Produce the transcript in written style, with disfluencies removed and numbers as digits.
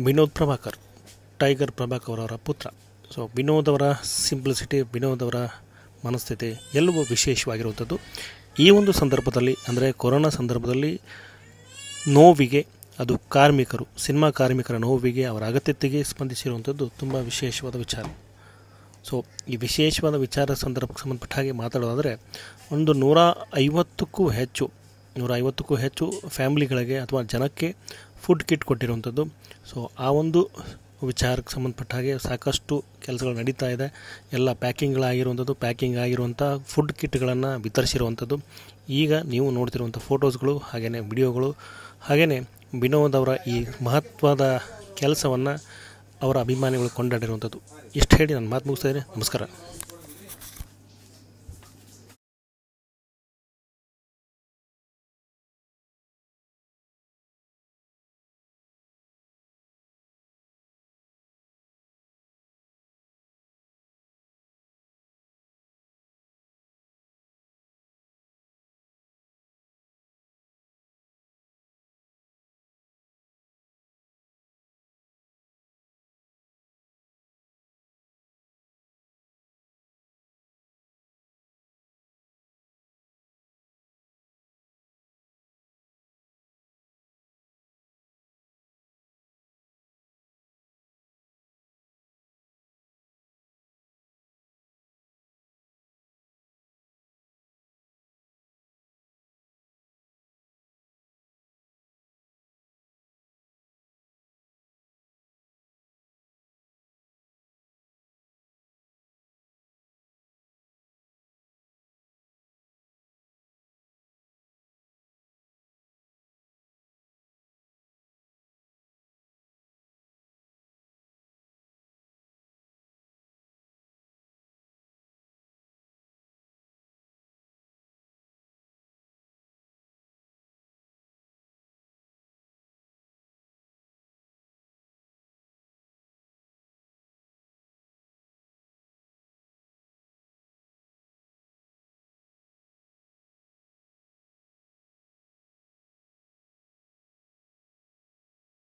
Vinod Prabhakar, tiger Prabhakar ಅವರ ಪುತ್ರ. So Vinod ಅವರ ಸಿಂಪ್ಲಿಸಿಟಿ, ವಿನೋದ್ ಅವರ ಮನಸ್ಥಿತಿ ಎಲ್ಲವೂ ವಿಶೇಷವಾಗಿರುವಂಥದ್ದು. ಈ ಒಂದು ಸಂದರ್ಭದಲ್ಲಿ ಅಂದರೆ ಕೊರೋನಾ ಸಂದರ್ಭದಲ್ಲಿ ನೋವಿಗೆ, ಅದು ಕಾರ್ಮಿಕರು, ಸಿನಿಮಾ ಕಾರ್ಮಿಕರ ನೋವಿಗೆ, ಅವರ ಅಗತ್ಯತೆಗೆ ಸ್ಪಂದಿಸಿರುವಂಥದ್ದು ತುಂಬ ವಿಶೇಷವಾದ ವಿಚಾರ. ಸೊ ಈ ವಿಶೇಷವಾದ ವಿಚಾರ ಸಂದರ್ಭಕ್ಕೆ ಸಂಬಂಧಪಟ್ಟ ಹಾಗೆ ಮಾತಾಡೋದಾದರೆ, ಒಂದು 150ಕ್ಕೂ ಹೆಚ್ಚು ಫ್ಯಾಮಿಲಿಗಳಿಗೆ ಅಥವಾ ಜನಕ್ಕೆ ಫುಡ್ ಕಿಟ್ ಕೊಟ್ಟಿರುವಂಥದ್ದು. ಸೊ ಆ ಒಂದು ವಿಚಾರಕ್ಕೆ ಸಂಬಂಧಪಟ್ಟ ಹಾಗೆ ಸಾಕಷ್ಟು ಕೆಲಸಗಳು ನಡೀತಾ ಇದೆ. ಎಲ್ಲ ಪ್ಯಾಕಿಂಗ್ ಆಗಿರುವಂಥ ಫುಡ್ ಕಿಟ್ಗಳನ್ನು ವಿತರಿಸಿರುವಂಥದ್ದು. ಈಗ ನೀವು ನೋಡ್ತಿರುವಂಥ ಫೋಟೋಸ್ಗಳು, ಹಾಗೆಯೇ ವಿಡಿಯೋಗಳು, ಹಾಗೆಯೇ ವಿನೋದ್ ಅವರ ಈ ಮಹತ್ವದ ಕೆಲಸವನ್ನು ಅವರ ಅಭಿಮಾನಿಗಳು ಕೊಂಡಾಡಿರುವಂಥದ್ದು. ಇಷ್ಟು ಹೇಳಿ ನಾನು ಮಾತು ಮುಗಿಸ್ತಾ ಇದ್ದೀನಿ. ನಮಸ್ಕಾರ.